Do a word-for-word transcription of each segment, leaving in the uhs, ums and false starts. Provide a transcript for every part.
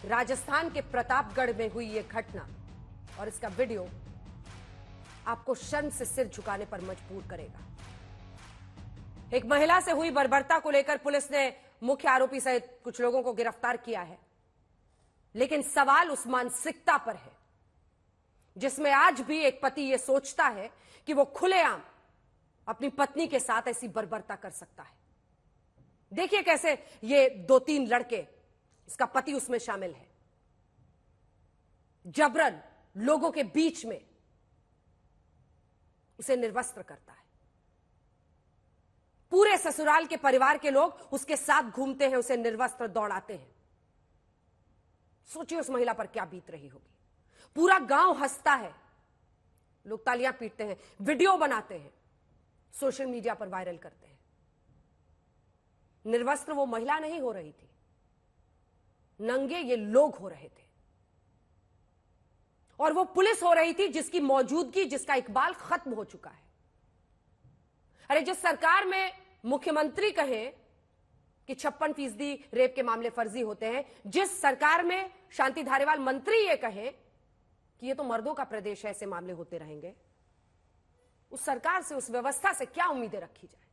राजस्थान के प्रतापगढ़ में हुई यह घटना और इसका वीडियो आपको शर्म से सिर झुकाने पर मजबूर करेगा। एक महिला से हुई बर्बरता को लेकर पुलिस ने मुख्य आरोपी सहित कुछ लोगों को गिरफ्तार किया है, लेकिन सवाल उस मानसिकता पर है जिसमें आज भी एक पति यह सोचता है कि वो खुलेआम अपनी पत्नी के साथ ऐसी बर्बरता कर सकता है। देखिए कैसे ये दो तीन लड़के, इसका पति उसमें शामिल है, जबरन लोगों के बीच में उसे निर्वस्त्र करता है। पूरे ससुराल के परिवार के लोग उसके साथ घूमते हैं, उसे निर्वस्त्र दौड़ाते हैं। सोचिए उस महिला पर क्या बीत रही होगी। पूरा गांव हंसता है, लोग तालियां पीटते हैं, वीडियो बनाते हैं, सोशल मीडिया पर वायरल करते हैं। निर्वस्त्र वो महिला नहीं हो रही थी, नंगे ये लोग हो रहे थे, और वो पुलिस हो रही थी जिसकी मौजूदगी, जिसका इकबाल खत्म हो चुका है। अरे जिस सरकार में मुख्यमंत्री कहें कि छप्पन फीसदी रेप के मामले फर्जी होते हैं, जिस सरकार में शांति धारीवाल मंत्री ये कहें कि ये तो मर्दों का प्रदेश है, ऐसे मामले होते रहेंगे, उस सरकार से, उस व्यवस्था से क्या उम्मीदें रखी जाए।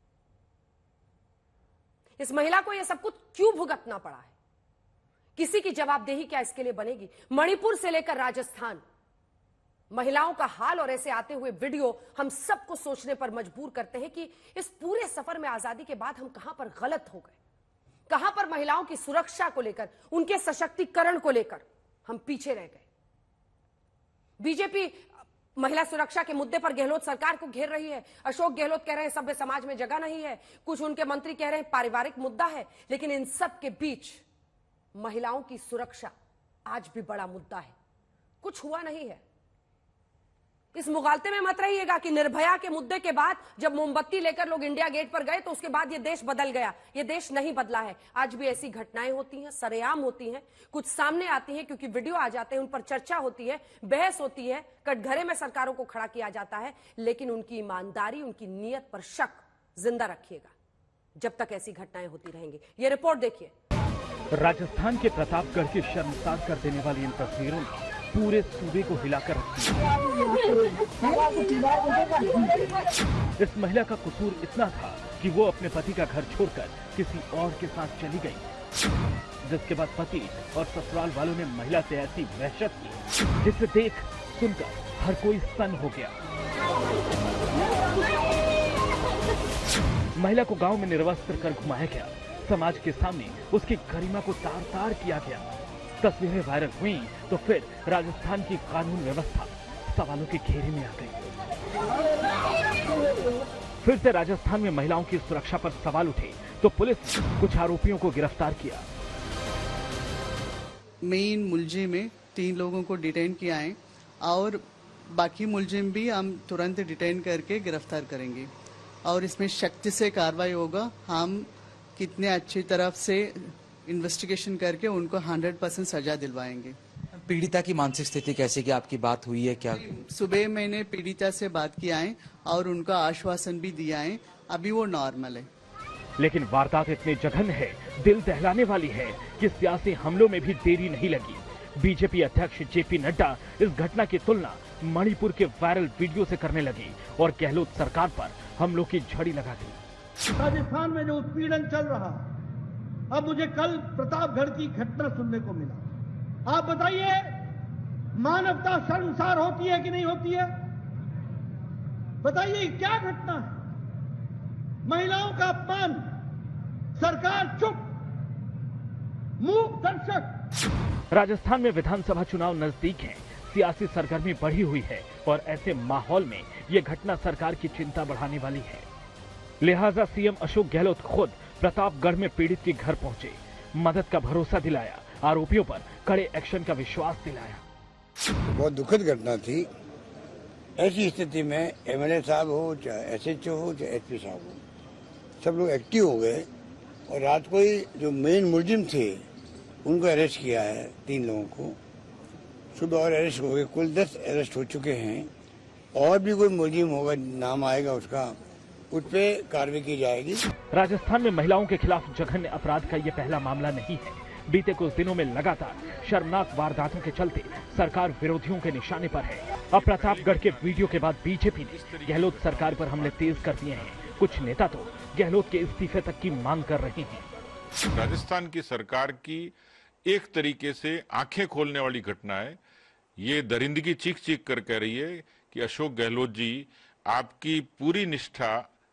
इस महिला को यह सब कुछ क्यों भुगतना पड़ा है? किसी की जवाबदेही क्या इसके लिए बनेगी? मणिपुर से लेकर राजस्थान, महिलाओं का हाल और ऐसे आते हुए वीडियो हम सबको सोचने पर मजबूर करते हैं कि इस पूरे सफर में आजादी के बाद हम कहां पर गलत हो गए, कहां पर महिलाओं की सुरक्षा को लेकर, उनके सशक्तिकरण को लेकर हम पीछे रह गए। बीजेपी महिला सुरक्षा के मुद्दे पर गहलोत सरकार को घेर रही है। अशोक गहलोत कह रहे हैं सभ्य समाज में जगह नहीं है, कुछ उनके मंत्री कह रहे हैं पारिवारिक मुद्दा है, लेकिन इन सब के बीच महिलाओं की सुरक्षा आज भी बड़ा मुद्दा है। कुछ हुआ नहीं है। इस मुगालते में मत रहिएगा कि निर्भया के मुद्दे के बाद जब मोमबत्ती लेकर लोग इंडिया गेट पर गए तो उसके बाद ये देश बदल गया। ये देश नहीं बदला है। आज भी ऐसी घटनाएं होती हैं, सरेआम होती हैं, कुछ सामने आती हैं क्योंकि वीडियो आ जाते हैं, उन पर चर्चा होती है, बहस होती है, कटघरे में सरकारों को खड़ा किया जाता है, लेकिन उनकी ईमानदारी, उनकी नीयत पर शक जिंदा रखिएगा जब तक ऐसी घटनाएं होती रहेंगी। ये रिपोर्ट देखिए। राजस्थान के प्रतापगढ़ की शर्मसार कर देने वाली इन तस्वीरों ने पूरे सूबे को हिलाकर रख दिया। इस महिला का कसूर इतना था कि वो अपने पति का घर छोड़कर किसी और के साथ चली गई, जिसके बाद पति और ससुराल वालों ने महिला से ऐसी वहशत की जिसे देख सुनकर हर कोई स्तन हो गया। महिला को गांव में निर्वस्त्र कर घुमाया गया, समाज के सामने उसकी गरिमा को तार तार किया गया। तस्वीरें वायरल हुई तो फिर राजस्थान की कानून व्यवस्था सवालों के घेरे में आ गई। फिर से राजस्थान में महिलाओं की सुरक्षा पर सवाल उठे तो पुलिस ने कुछ आरोपियों को गिरफ्तार किया। मेन मुलजिम में तीन लोगों को डिटेन किया है और बाकी मुलजिम भी हम तुरंत डिटेन करके गिरफ्तार करेंगे और इसमें सख्ती से कार्रवाई होगा। हम कितने अच्छी तरफ से इन्वेस्टिगेशन करके उनको हंड्रेड परसेंट सजा दिलवाएंगे। पीड़िता की मानसिक स्थिति कैसे, की आपकी बात हुई है क्या? सुबह मैंने पीड़िता से बात किया है और उनका आश्वासन भी दिया है, अभी वो नॉर्मल है। लेकिन वारदात इतनी जघन्य है, दिल दहलाने वाली है कि सियासी हमलों में भी देरी नहीं लगी। बीजेपी अध्यक्ष जेपी नड्डा इस घटना की तुलना मणिपुर के वायरल वीडियो से करने लगी और गहलोत सरकार पर हमलों की झड़ी लगा दी। राजस्थान में जो उत्पीड़न चल रहा, अब मुझे कल प्रतापगढ़ की घटना सुनने को मिला। आप बताइए, मानवता शर्मसार होती है कि नहीं होती है? बताइए क्या घटना है? महिलाओं का अपमान, सरकार चुप, मूक दर्शक। राजस्थान में विधानसभा चुनाव नजदीक हैं, सियासी सरगर्मी बढ़ी हुई है और ऐसे माहौल में ये घटना सरकार की चिंता बढ़ाने वाली है। लिहाजा सीएम अशोक गहलोत खुद प्रतापगढ़ में पीड़ित के घर पहुंचे, मदद का भरोसा दिलाया, आरोपियों पर कड़े एक्शन का विश्वास दिलाया। बहुत दुखद घटना थी। ऐसी स्थिति में एमएलए साहब हो, चाहे एसएचओ हो, चाहे एसपी साहब हो, सब लोग एक्टिव हो गए और रात को ही जो मेन मुलजिम थे उनको अरेस्ट किया है, तीन लोगों को। सुबह और अरेस्ट हो गए, कुल दस अरेस्ट हो चुके हैं और भी कोई मुलजिम होगा, नाम आएगा उसका, उस पर कार्रवाई की जाएगी। राजस्थान में महिलाओं के खिलाफ जघन्य अपराध का ये पहला मामला नहीं है। बीते कुछ दिनों में लगातार शर्मनाक वारदातों के चलते सरकार विरोधियों के निशाने पर है। अब प्रतापगढ़ के वीडियो के बाद बीजेपी ने गहलोत सरकार पर हमले तेज कर दिए हैं। कुछ नेता तो गहलोत के इस्तीफे तक की मांग कर रहे हैं। राजस्थान की सरकार की एक तरीके से आंखें खोलने वाली घटना है। ये दरिंदगी चीख चीख कर कह रही है कि अशोक गहलोत जी, आपकी पूरी निष्ठा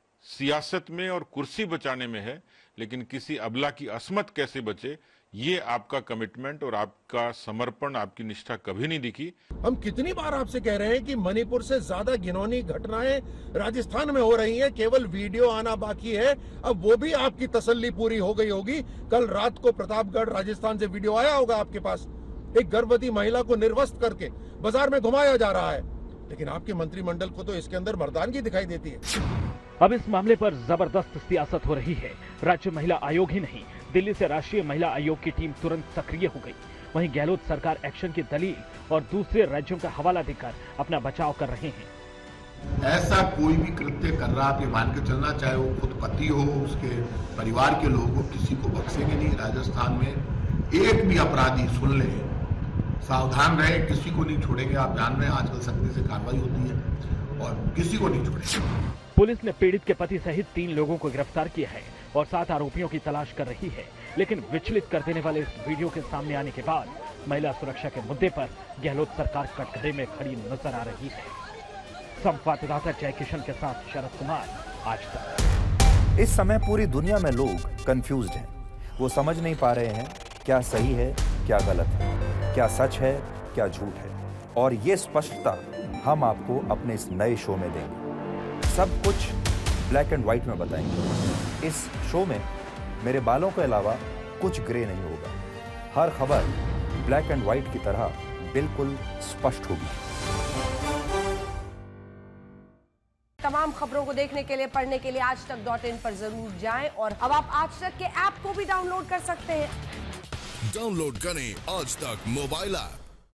सियासत में और कुर्सी बचाने में है, लेकिन किसी अबला की असमत कैसे बचे, ये आपका कमिटमेंट और आपका समर्पण, आपकी निष्ठा कभी नहीं दिखी। हम कितनी बार आपसे कह रहे हैं कि मणिपुर से ज्यादा घिनौनी घटनाएं राजस्थान में हो रही हैं, केवल वीडियो आना बाकी है। अब वो भी आपकी तसल्ली पूरी हो गई होगी। कल रात को प्रतापगढ़ राजस्थान से वीडियो आया होगा आपके पास, एक गर्भवती महिला को निर्वस्त्र करके बाजार में घुमाया जा रहा है, लेकिन आपके मंत्रिमंडल को तो इसके अंदर मर्दानगी दिखाई देती है। अब इस मामले पर जबरदस्त सियासत हो रही है। राज्य महिला आयोग ही नहीं, दिल्ली से राष्ट्रीय महिला आयोग की टीम तुरंत सक्रिय हो गई। वहीं गहलोत सरकार एक्शन की दलील और दूसरे राज्यों का हवाला देकर अपना बचाव कर रहे हैं। ऐसा कोई भी कृत्य कर रहा, आप ये मान के चलना, चाहे वो खुद पति हो, उसके परिवार के लोग हो, किसी को बख्शेंगे नहीं। राजस्थान में एक भी अपराधी सुन ले, सावधान रहे, किसी को नहीं छोड़ेंगे। आप जान रहे हैं आजकल सख्ती से कार्रवाई होती है और किसी को नहीं छोड़ेंगे। पुलिस ने पीड़ित के पति सहित तीन लोगों को गिरफ्तार किया है और सात आरोपियों की तलाश कर रही है। लेकिन विचलित कर देने वाले इस वीडियो के सामने आने के बाद महिला सुरक्षा के मुद्दे पर गहलोत सरकार कटघरे में खड़ी नजर आ रही है। संवाददाता जय किशन के साथ शरद कुमार, आज तक। इस समय पूरी दुनिया में लोग कंफ्यूज्ड हैं। वो समझ नहीं पा रहे हैं क्या सही है, क्या गलत है, क्या सच है, क्या झूठ है। और ये स्पष्टता हम आपको अपने इस नए शो में देंगे। सब कुछ ब्लैक एंड व्हाइट में बताएंगे। इस शो में मेरे बालों के अलावा कुछ ग्रे नहीं होगा। हर खबर ब्लैक एंड व्हाइट की तरह बिल्कुल स्पष्ट होगी। तमाम खबरों को देखने के लिए, पढ़ने के लिए आज तक डॉट इन पर जरूर जाएं और अब आप आज तक के ऐप को भी डाउनलोड कर सकते हैं। डाउनलोड करें आज तक मोबाइल ऐप।